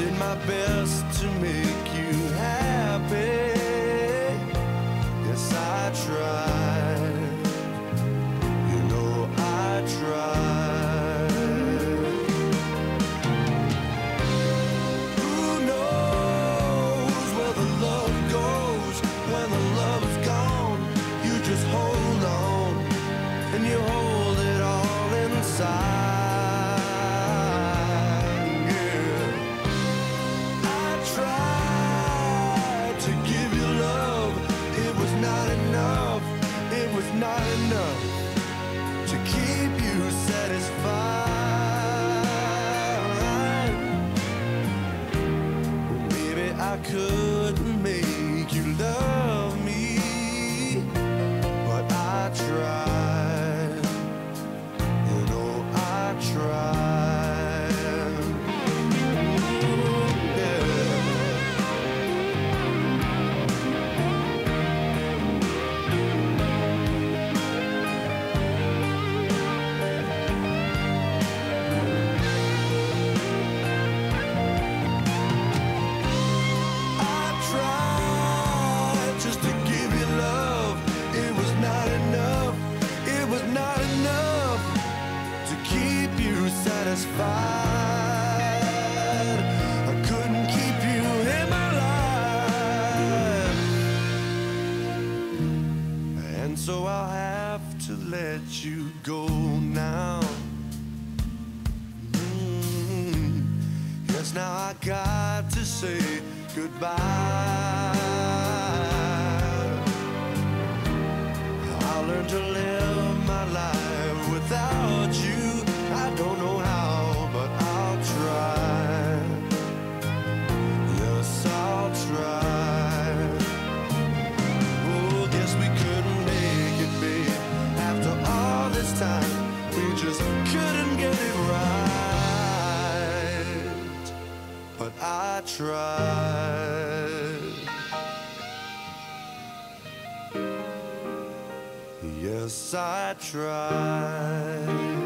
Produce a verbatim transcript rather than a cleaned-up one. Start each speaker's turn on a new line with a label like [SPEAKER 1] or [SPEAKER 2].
[SPEAKER 1] did my best to make you happy. Yes, I tried. You know I tried. Who knows where the love goes when the love's gone? You just hold on and you hold it all inside. Yeah, I tried to give you love. It was not enough. It was not enough to keep you satisfied. Maybe I couldn't make you love me, but I tried. You know I tried. Yeah. I tried just to give you love. It was not enough. It was not enough to keep you satisfied. I couldn't keep you in my life, and so I'll have to let you go now. Mm, Yes, now I got to say goodbye. I'll learn to live my life without you. I don't know how, but I'll try. Yes, I'll try. Oh, guess we couldn't make it, babe. After all this time, we just couldn't get it right. But I tried. Yes, I tried.